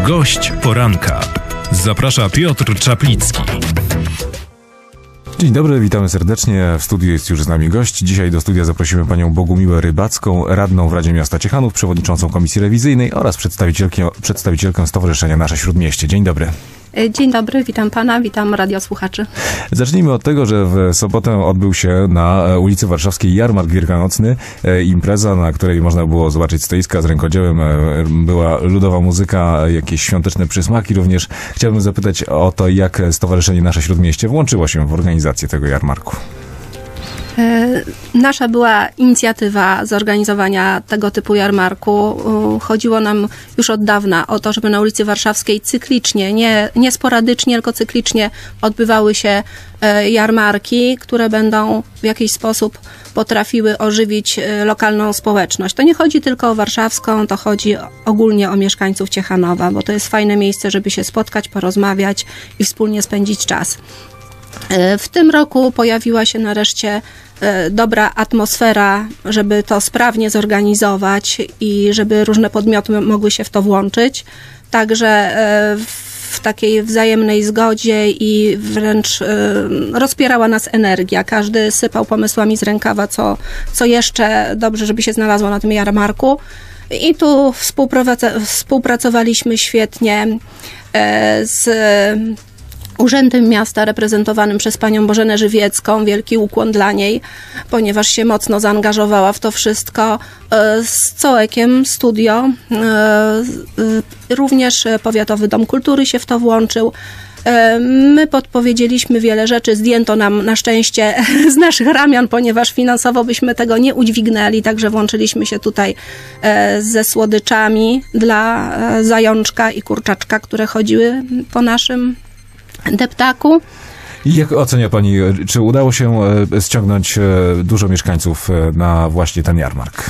Gość poranka. Zaprasza Piotr Czaplicki. Dzień dobry, witamy serdecznie. W studiu jest już z nami gość. Dzisiaj do studia zaprosimy panią Bogumiłę Rybacką, radną w Radzie Miasta Ciechanów, przewodniczącą Komisji Rewizyjnej oraz przedstawicielkę Stowarzyszenia Nasze Śródmieście. Dzień dobry. Dzień dobry, witam pana, witam radiosłuchaczy. Zacznijmy od tego, że w sobotę odbył się na ulicy Warszawskiej jarmark wielkanocny, impreza, na której można było zobaczyć stoiska z rękodziełem, była ludowa muzyka, jakieś świąteczne przysmaki również. Chciałbym zapytać o to, jak Stowarzyszenie Nasze Śródmieście włączyło się w organizację tego jarmarku. Nasza była inicjatywa zorganizowania tego typu jarmarku. Chodziło nam już od dawna o to, żeby na ulicy Warszawskiej cyklicznie, nie sporadycznie, tylko cyklicznie odbywały się jarmarki, które będą w jakiś sposób potrafiły ożywić lokalną społeczność. To nie chodzi tylko o warszawską, to chodzi ogólnie o mieszkańców Ciechanowa, bo to jest fajne miejsce, żeby się spotkać, porozmawiać i wspólnie spędzić czas. W tym roku pojawiła się nareszcie dobra atmosfera, żeby to sprawnie zorganizować i żeby różne podmioty mogły się w to włączyć. Także w takiej wzajemnej zgodzie i wręcz rozpierała nas energia. Każdy sypał pomysłami z rękawa, co jeszcze dobrze, żeby się znalazło na tym jarmarku. I tu współpracowaliśmy świetnie z Urzędem Miasta reprezentowanym przez panią Bożenę Żywiecką, wielki ukłon dla niej, ponieważ się mocno zaangażowała w to wszystko, z Coekiem Studio, również Powiatowy Dom Kultury się w to włączył. My podpowiedzieliśmy wiele rzeczy, zdjęto nam na szczęście z naszych ramion, ponieważ finansowo byśmy tego nie udźwignęli, także włączyliśmy się tutaj ze słodyczami dla zajączka i kurczaczka, które chodziły po naszym deptaku. I jak ocenia pani, czy udało się ściągnąć dużo mieszkańców na właśnie ten jarmark?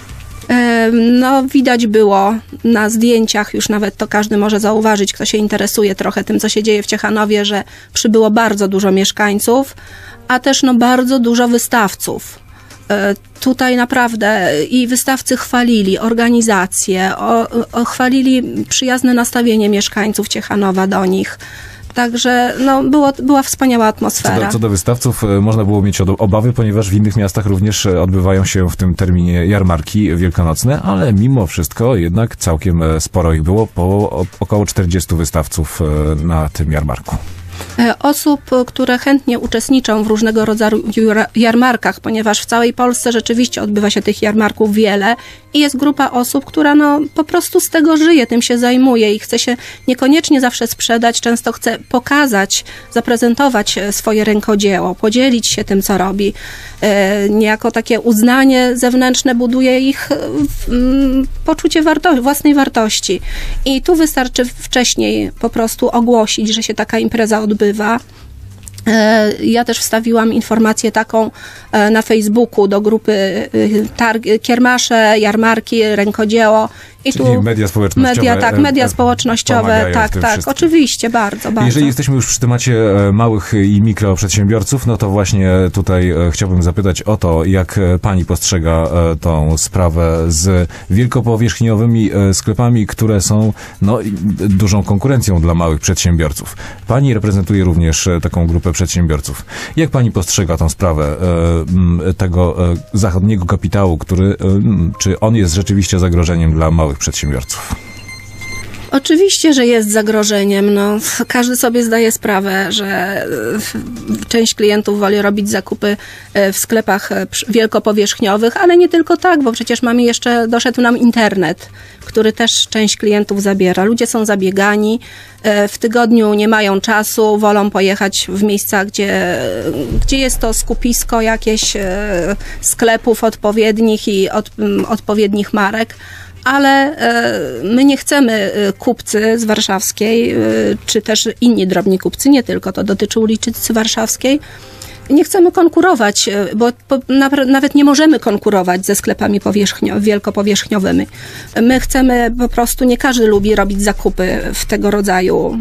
No, widać było na zdjęciach, już nawet to każdy może zauważyć, kto się interesuje trochę tym, co się dzieje w Ciechanowie, że przybyło bardzo dużo mieszkańców, a też bardzo dużo wystawców. Tutaj naprawdę i wystawcy chwalili organizację, chwalili przyjazne nastawienie mieszkańców Ciechanowa do nich. Także była wspaniała atmosfera. Co do wystawców, można było mieć obawy, ponieważ w innych miastach również odbywają się w tym terminie jarmarki wielkanocne, ale mimo wszystko jednak całkiem sporo ich było, po około 40 wystawców na tym jarmarku. Osób, które chętnie uczestniczą w różnego rodzaju jarmarkach, ponieważ w całej Polsce rzeczywiście odbywa się tych jarmarków wiele i jest grupa osób, która po prostu z tego żyje, tym się zajmuje i chce się niekoniecznie zawsze sprzedać, często chce pokazać, zaprezentować swoje rękodzieło, podzielić się tym, co robi. Niejako takie uznanie zewnętrzne buduje ich poczucie własnej wartości. I tu wystarczy wcześniej po prostu ogłosić, że się taka impreza odbywa. Ja też wstawiłam informację taką na Facebooku do grupy kiermasze, jarmarki, rękodzieło. I czyli tu media społecznościowe. Media społecznościowe, tak, oczywiście, bardzo. Jeżeli jesteśmy już przy temacie małych i mikroprzedsiębiorców, no to właśnie tutaj chciałbym zapytać o to, jak pani postrzega tą sprawę z wielkopowierzchniowymi sklepami, które są dużą konkurencją dla małych przedsiębiorców. Pani reprezentuje również taką grupę przedsiębiorców. Jak pani postrzega tą sprawę tego zachodniego kapitału, czy on jest rzeczywiście zagrożeniem dla małych przedsiębiorców? Oczywiście, że jest zagrożeniem. Każdy sobie zdaje sprawę, że część klientów woli robić zakupy w sklepach wielkopowierzchniowych, ale nie tylko tak, bo przecież doszedł nam internet, który też część klientów zabiera. Ludzie są zabiegani, w tygodniu nie mają czasu, wolą pojechać w miejsca, gdzie jest to skupisko jakieś sklepów odpowiednich i odpowiednich marek. Ale my nie chcemy kupcy z warszawskiej, czy też inni drobni kupcy, nie tylko, to dotyczy ulicy Warszawskiej, nie chcemy konkurować, bo nawet nie możemy konkurować ze sklepami wielkopowierzchniowymi. My chcemy po prostu, nie każdy lubi robić zakupy w tego rodzaju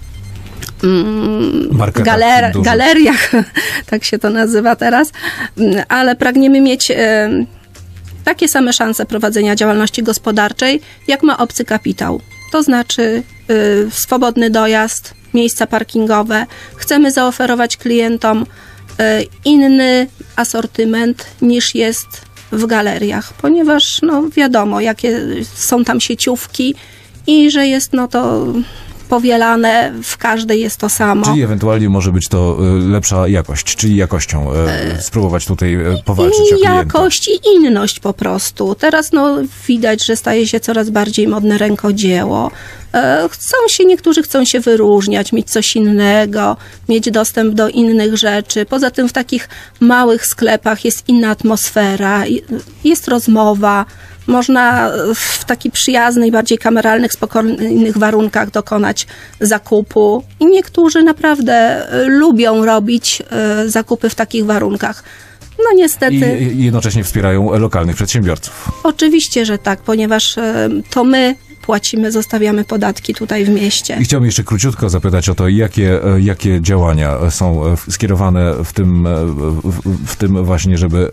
galeriach, tak się to nazywa teraz, ale pragniemy mieć takie same szanse prowadzenia działalności gospodarczej, jak ma obcy kapitał. to znaczy swobodny dojazd, miejsca parkingowe. Chcemy zaoferować klientom inny asortyment niż jest w galeriach, ponieważ no wiadomo, jakie są tam sieciówki i że jest no to powielane, w każdej jest to samo. Czyli ewentualnie może być to lepsza jakość, czyli jakością spróbować tutaj powalczyć o klienta. Jakość i inność po prostu. Teraz no widać, że staje się coraz bardziej modne rękodzieło. Niektórzy chcą się wyróżniać, mieć coś innego, mieć dostęp do innych rzeczy. Poza tym w takich małych sklepach jest inna atmosfera, jest rozmowa. Można w takich przyjaznych, bardziej kameralnych, spokojnych warunkach dokonać zakupu. I niektórzy naprawdę lubią robić zakupy w takich warunkach. No niestety. I jednocześnie wspierają lokalnych przedsiębiorców. Oczywiście, że tak, ponieważ to my płacimy, zostawiamy podatki tutaj w mieście. I chciałbym jeszcze króciutko zapytać o to, jakie działania są skierowane w tym właśnie, żeby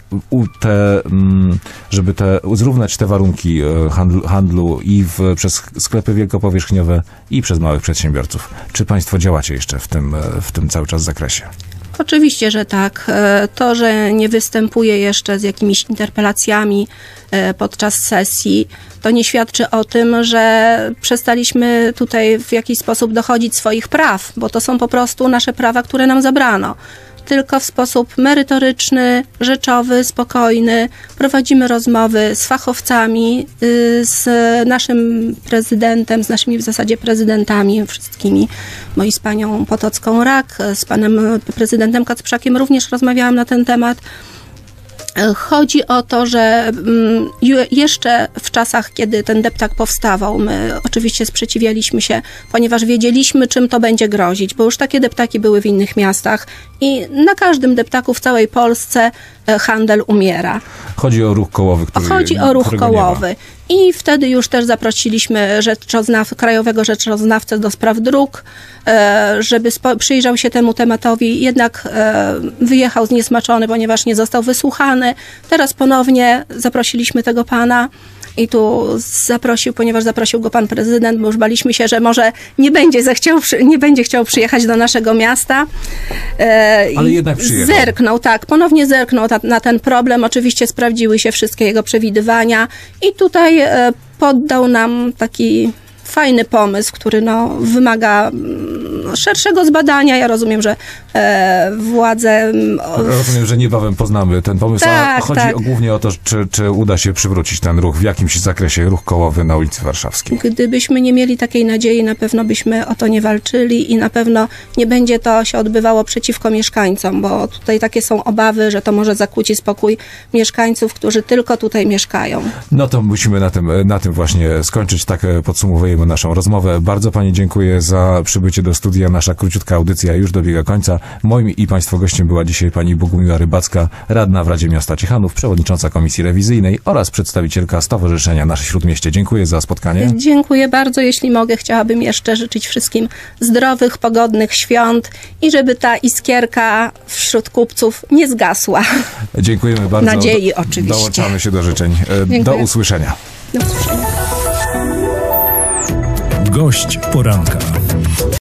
zrównać te warunki handlu i przez sklepy wielkopowierzchniowe i przez małych przedsiębiorców. Czy państwo działacie jeszcze w tym cały czas zakresie? Oczywiście, że tak. To, że nie występuję jeszcze z jakimiś interpelacjami podczas sesji, to nie świadczy o tym, że przestaliśmy tutaj w jakiś sposób dochodzić swoich praw, bo to są po prostu nasze prawa, które nam zabrano. Tylko w sposób merytoryczny, rzeczowy, spokojny prowadzimy rozmowy z fachowcami, z naszym prezydentem, z naszymi w zasadzie prezydentami wszystkimi, bo i z panią Potocką-Rak, z panem prezydentem Kacprzakiem również rozmawiałam na ten temat. Chodzi o to, że jeszcze w czasach, kiedy ten deptak powstawał, my oczywiście sprzeciwialiśmy się, ponieważ wiedzieliśmy, czym to będzie grozić, bo już takie deptaki były w innych miastach i na każdym deptaku w całej Polsce handel umiera. Chodzi o ruch kołowy, Chodzi o ruch kołowy. I wtedy już też zaprosiliśmy krajowego rzeczoznawcę do spraw dróg, żeby przyjrzał się temu tematowi. Jednak wyjechał zniesmaczony, ponieważ nie został wysłuchany. Teraz ponownie zaprosiliśmy tego pana i tu ponieważ zaprosił go pan prezydent, bo już baliśmy się, że może nie będzie chciał przyjechać do naszego miasta. Ale jednak przyjechał. Ponownie zerknął na ten problem. Oczywiście sprawdziły się wszystkie jego przewidywania i tutaj poddał nam taki fajny pomysł, który wymaga szerszego zbadania. Ja rozumiem, że władze... Rozumiem, że niebawem poznamy ten pomysł, a chodzi głównie o to, czy uda się przywrócić ten ruch w jakimś zakresie, ruch kołowy na ulicy Warszawskiej. Gdybyśmy nie mieli takiej nadziei, na pewno byśmy o to nie walczyli i na pewno nie będzie to się odbywało przeciwko mieszkańcom, bo tutaj takie są obawy, że to może zakłóci spokój mieszkańców, którzy tylko tutaj mieszkają. No to musimy na tym właśnie skończyć. Tak podsumowujemy naszą rozmowę. Bardzo pani dziękuję za przybycie do studia. Nasza króciutka audycja już dobiega końca. Moim i państwa gościem była dzisiaj pani Bogumiła Rybacka, radna w Radzie Miasta Ciechanów, przewodnicząca Komisji Rewizyjnej oraz przedstawicielka Stowarzyszenia Nasze Śródmieście. Dziękuję za spotkanie. Dziękuję bardzo. Jeśli mogę, chciałabym jeszcze życzyć wszystkim zdrowych, pogodnych świąt i żeby ta iskierka wśród kupców nie zgasła. Dziękujemy bardzo. Nadziei oczywiście. Dołączamy się do życzeń. Dziękuję. Do usłyszenia. Do usłyszenia. Gość poranka.